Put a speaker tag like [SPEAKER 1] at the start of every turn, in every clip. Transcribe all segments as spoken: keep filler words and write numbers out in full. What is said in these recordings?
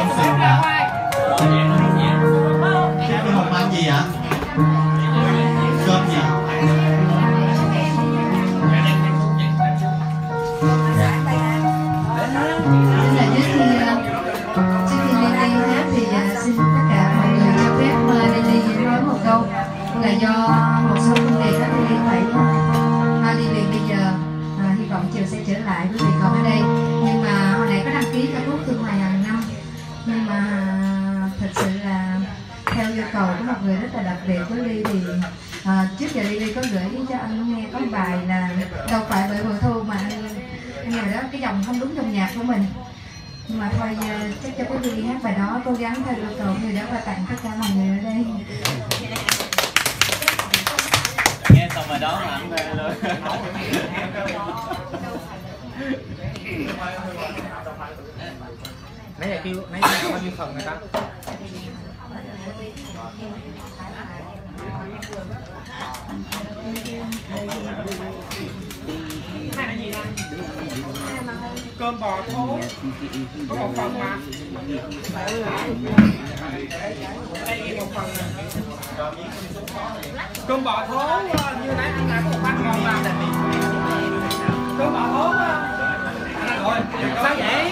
[SPEAKER 1] sườn hả? Cái hộp ăn gì ạ? Cơm gì?
[SPEAKER 2] Là do một số công việc đó thì phải uh, đi về bây giờ, à, hy vọng chiều sẽ trở lại quý vị còn ở đây. Nhưng mà hồi nãy có đăng ký ca khúc Thương Hoài hàng năm, nhưng mà thật sự là theo yêu cầu của một người rất là đặc biệt với Ly thì uh, trước giờ Ly có gửi cho anh nghe có bài là đâu phải bởi mùa thu mà anh, anh nghe đó cái dòng không đúng dòng nhạc của mình. Nhưng mà thôi uh, chắc cho quý vị hát bài đó, cố gắng theo yêu cầu người đó và tặng tất cả mọi người ở đây.
[SPEAKER 3] Nghe xong rồi đó mà anh về luôn.
[SPEAKER 4] Nãy giờ kêu, nãy giờ bao nhiêu phần người ta? Cơm bò thố có một phần mà. Đây ghi một phần nè. Cơm bò thố như nãy anh làm có một bát ngon mà. Cơm bò thố rồi sao vậy?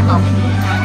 [SPEAKER 2] một